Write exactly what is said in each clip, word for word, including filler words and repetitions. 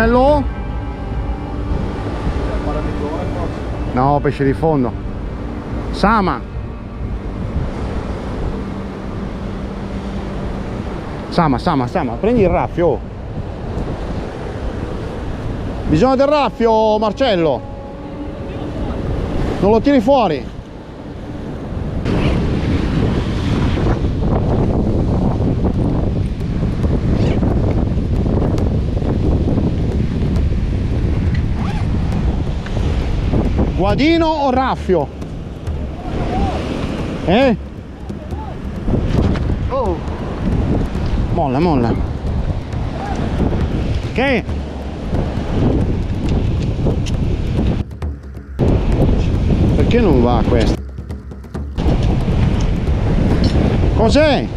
Bello? No, pesce di fondo. Sama. Sama, Sama, Sama, prendi il raffio. Bisogna del raffio, Marcello. Non lo tiri fuori. Guadino o raffio? Eh? Oh. Molla, molla. Che? Perché non va questo? Cos'è?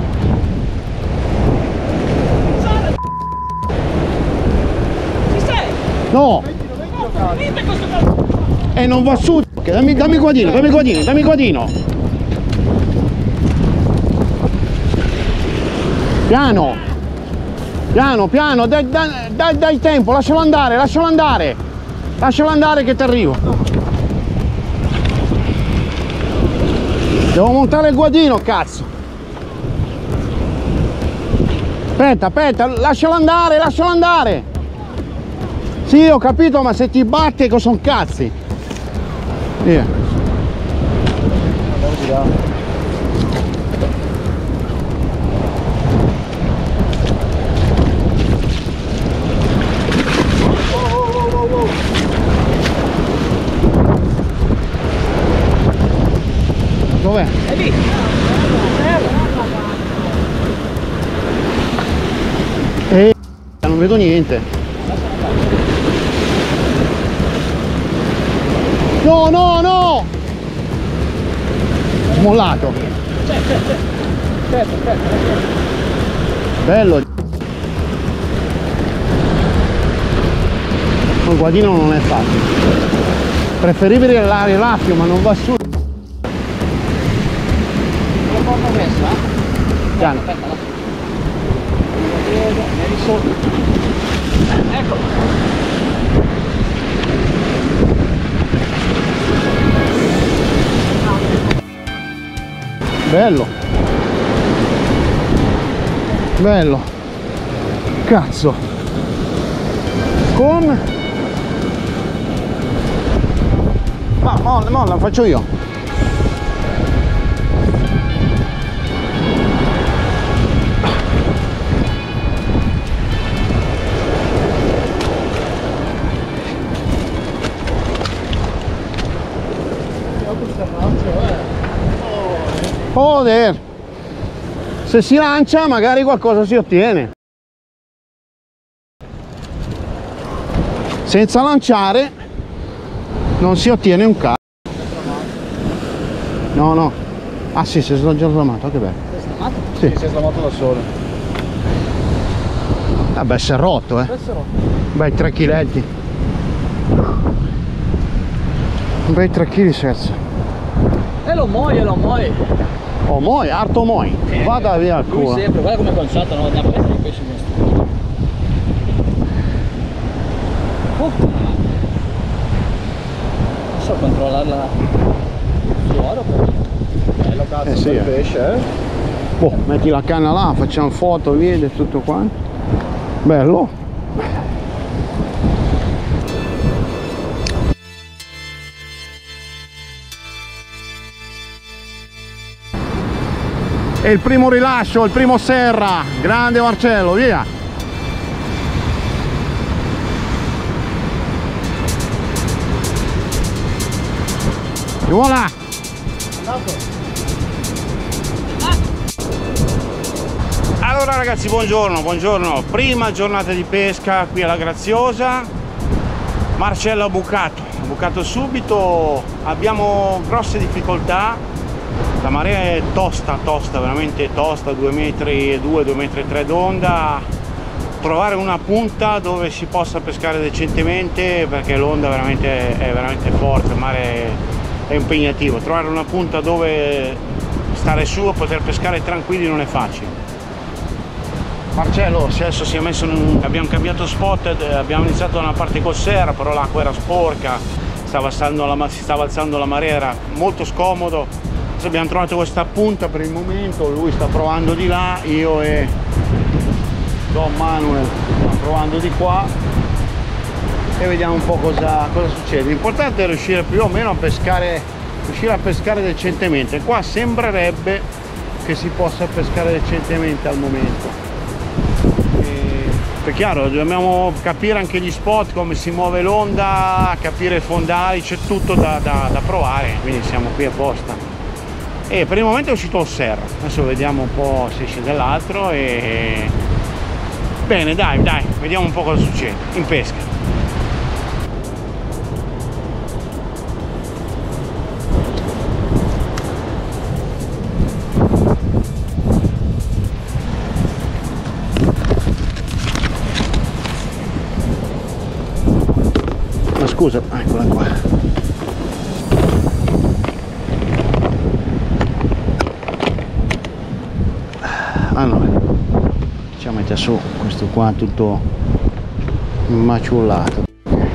Ci sei? No! Finite questo cazzo! E non va su! Dammi, dammi il guadino, dammi il guadino, dammi il guadino! Piano! Piano, piano, dai, dai, dai, dai tempo, lascialo andare, lascialo andare! Lascialo andare che ti arrivo! Devo montare il guadino, cazzo! Aspetta, aspetta, lascialo andare, lascialo andare! Sì, ho capito, ma se ti batte cosa sono cazzi? Via. Dov'è? È lì! Eh, non vedo niente. No, no, no! Smollato. Certo, certo. Bello. Il guadino non è facile. Preferibile il raffio, ma non va su. L'ho proprio messo, eh? Piano. Aspetta, aspetta. Vieni sotto. Ecco. Bello. Bello. Cazzo. Con? Ma molla, molla, faccio io. Joder, se si lancia magari qualcosa si ottiene. Senza lanciare non si ottiene un cazzo. No, no. Ah sì, si è già slamato, che bello. Sei slamato? Sì, Si è slamato da solo. vabbè, si è rotto, eh. Questo no. Bei tre chiletti. Bei tre chili, scherzo. E lo muoio, lo muoio. Oh, moi, arto moi. Vada via il Lui culo. sempre, guarda come è conciato, no? Andiamo a vedere il pesce nostro. Oh. Non so controllarla fluoro però. Bello cazzo, Eh sì, bel eh. pesce, eh? Boh, metti la canna là, facciamo foto, video e tutto quanto. Bello. E il primo rilascio, il primo serra. Grande Marcello, via. E voilà. Allora ragazzi, buongiorno, buongiorno. Prima giornata di pesca qui alla Graziosa. Marcello ha bucato, ha bucato subito. Abbiamo grosse difficoltà. La marea è tosta, tosta, veramente tosta, due metri e due, due metri e tre d'onda. Trovare una punta dove si possa pescare decentemente, perché l'onda veramente è veramente forte, il mare è, è impegnativo. Trovare una punta dove stare su e poter pescare tranquilli non è facile. Marcello adesso si è messo in un... abbiamo cambiato spot, abbiamo iniziato da una parte col serra, però l'acqua era sporca, stava alzando la, si stava alzando la marea, era molto scomodo. Adesso abbiamo trovato questa punta per il momento, lui sta provando di là, io e Don Manuel sto provando di qua e vediamo un po' cosa, cosa succede. L'importante è riuscire più o meno a pescare, riuscire a pescare decentemente. Qua sembrerebbe che si possa pescare decentemente al momento. È chiaro, dobbiamo capire anche gli spot, come si muove l'onda, capire i fondali, c'è tutto da, da, da provare, quindi siamo qui apposta. E per il momento è uscito il serra, adesso vediamo un po' se esce dall'altro e... Bene, dai, dai, vediamo un po' cosa succede in pesca. Scusa, eccola qua. Allora, ci mette su questo qua tutto maciullato.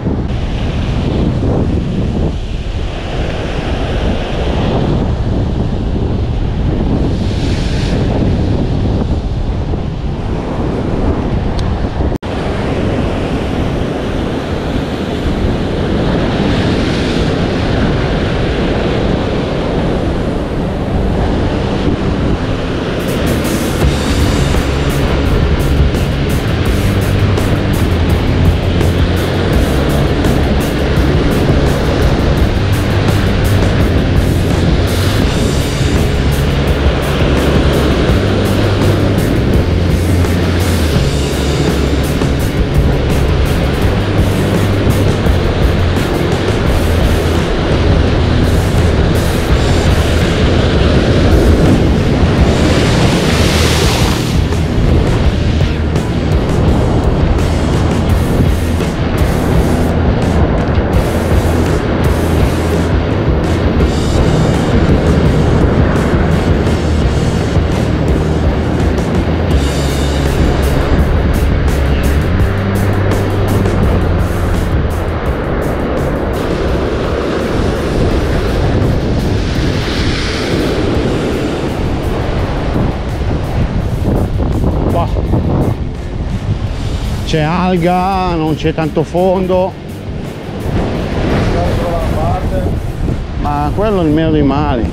C'è alga, non c'è tanto fondo, ma quello è il meno dei mali.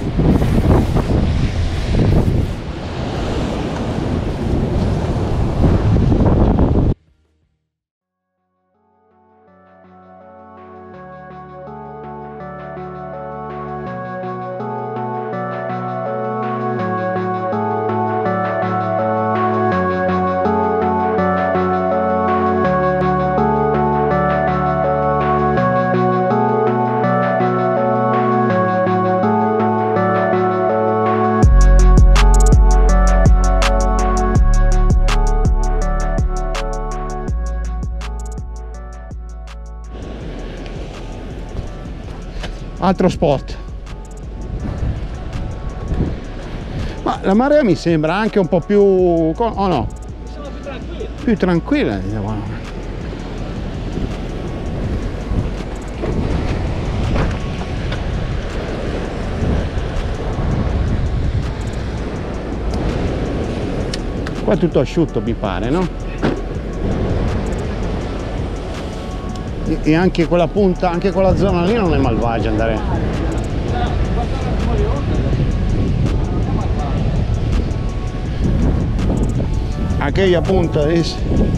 Altro spot, ma la marea mi sembra anche un po' più, oh no, Siamo più tranquilli. più tranquilla, diciamo. Qua è tutto asciutto, mi pare, no? E anche quella punta, anche quella zona lì non è malvagia andare. Aquella punta es...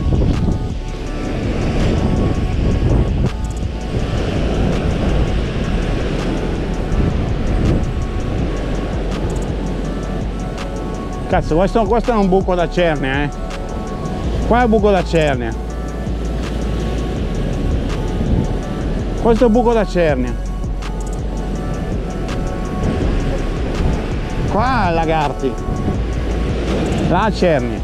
Cazzo, questo, questo è un buco da cernea, eh. Qua è un buco da cernea. Questo è un buco da cernea. Qua lagarti. La cernea.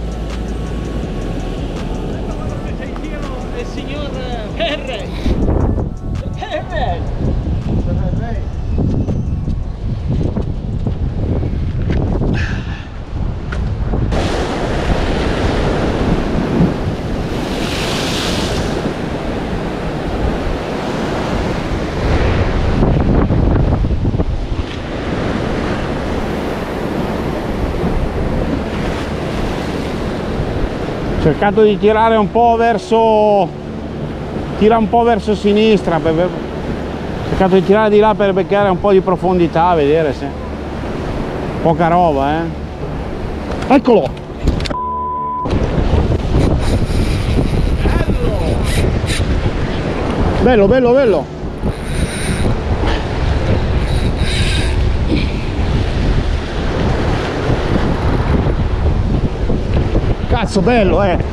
C'è in giro il signor Perre. Perre. cercato di tirare un po' verso tira un po' verso sinistra, per, per, ho cercato di tirare di là per beccare un po' di profondità, vedere se poca roba, eh. Eccolo, bello bello bello, cazzo bello, eh.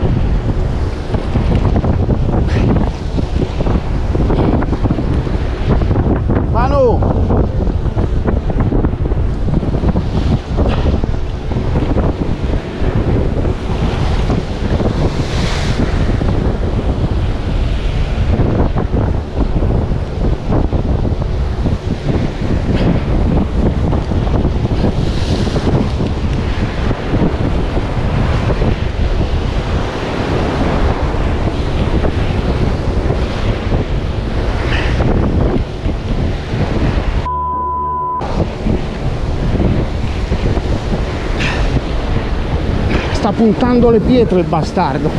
Manu, sta puntando le pietre il bastardo.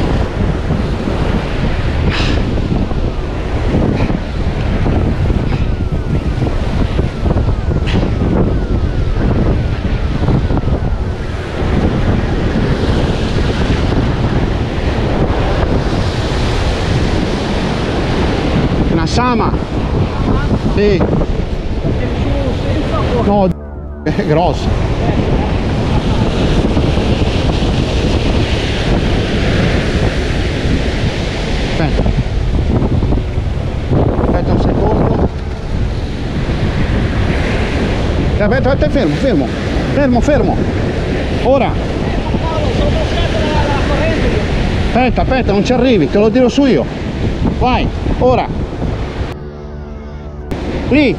Una sama? Sì. No, è grosso. Aspetta. Aspetta un secondo. Aspetta, aspetta, fermo, fermo. Fermo, fermo. Ora. Aspetta, aspetta, non ci arrivi, te lo tiro su io. Vai, ora. Lì.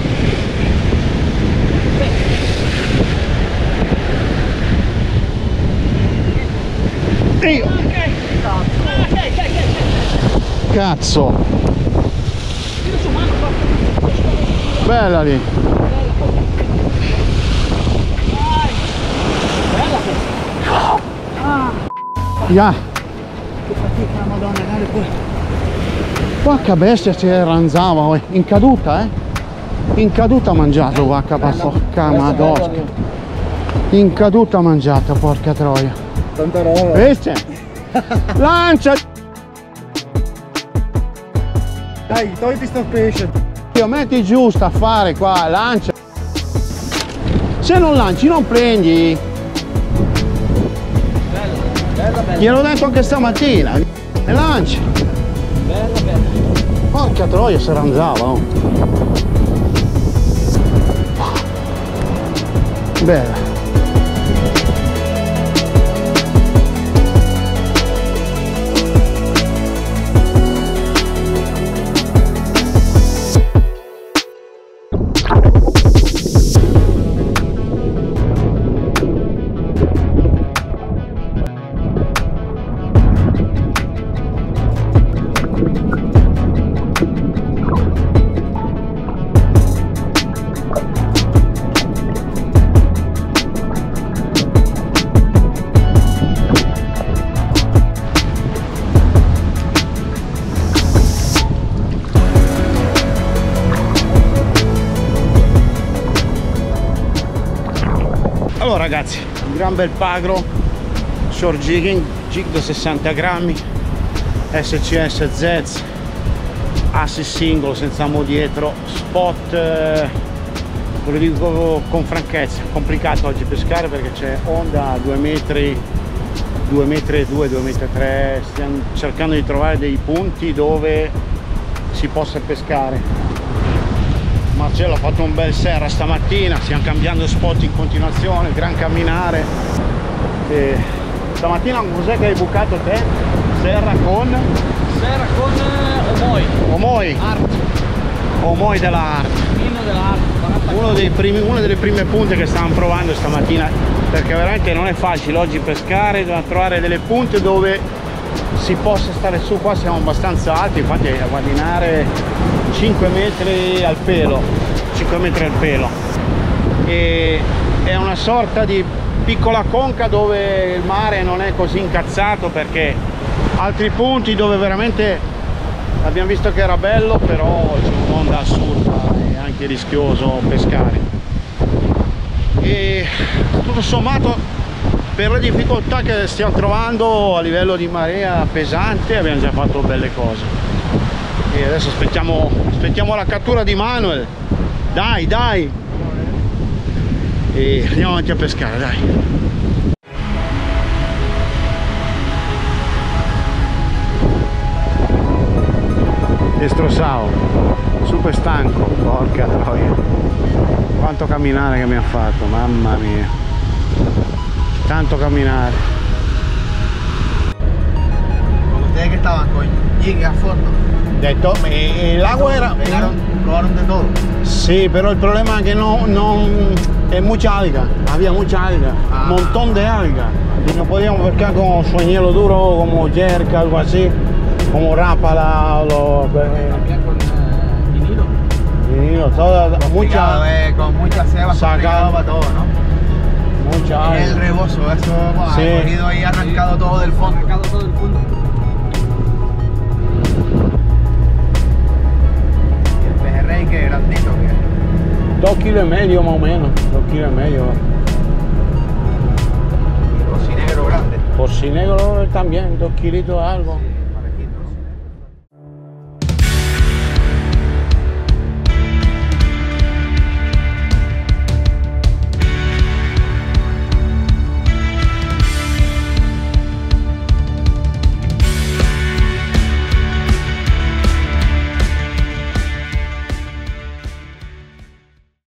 Io. Cazzo. Bella lì. Yeah. Che fatica, madonna, dai pure. Porca bestia, si ranzava, oh. In caduta, eh? In caduta ha mangiato, vacca porca madonna. In caduta ha mangiato, porca troia. Tanta roba. Vedi? Lancia! Dai, togliti sto pesce. Io metti giù sta affare qua, lancia. Se non lanci non prendi. Bella, bella, bella. Gliel'ho detto anche stamattina. E lanci. Bella, bella. Porca troia, si ranzava, oh. Bella. Allora ragazzi, un gran bel pagro, short jigging, jig da sessanta grammi, S C S Z, assi single senza amo dietro, spot, eh, ve lo dico con franchezza, complicato oggi pescare perché c'è onda a due metri, due metri e due, due metri e tre, stiamo cercando di trovare dei punti dove si possa pescare. Marcello ha fatto un bel serra stamattina, stiamo cambiando spot in continuazione, gran camminare. E stamattina cos'è che hai bucato te? Serra con? Serra con uh, Omoi. Omoi. Art. Omoi della Art. Vino dell'Art. Uno dei primi, una delle prime punte che stavamo provando stamattina, perché veramente non è facile oggi pescare, dobbiamo trovare delle punte dove si possa stare su. Qua siamo abbastanza alti, infatti a guadagnare cinque metri al pelo, cinque metri al pelo, e è una sorta di piccola conca dove il mare non è così incazzato, perché altri punti dove veramente abbiamo visto che era bello, però c'è un'onda assurda e anche rischioso pescare. E tutto sommato, per le difficoltà che stiamo trovando a livello di marea pesante, abbiamo già fatto belle cose. E adesso aspettiamo, aspettiamo la cattura di Manuel. Dai, dai! E andiamo avanti a pescare, dai! Destrossao, super stanco, porca troia, quanto camminare che mi ha fatto, mamma mia, tanto camminare. Ustedes que estaban con jig a fondo. De to- e, e l'agua era... Pegaron, probaron de todo. Sí, pero el problema es que no, no, es mucha alga, había mucha alga, Ah. un montón de alga, y no podíamos pescar con sueñuelo duro, como jerk, algo así, como rápala, o lo, También con eh, vinilo. vinilo, toda, Complicado, mucha, eh, con muchas cebas, Saca- complicado para todo, ¿no? mucha Es el alga. rebozo, eso Sí. ha cogido y arrancado todo del fondo. Arrancado todo el fondo. Y el pejerrey que grandito que es. Dos kilos y medio más o menos, dos kilos y medio. Y cocinegro grande. Por si negro también, dos kilitos algo.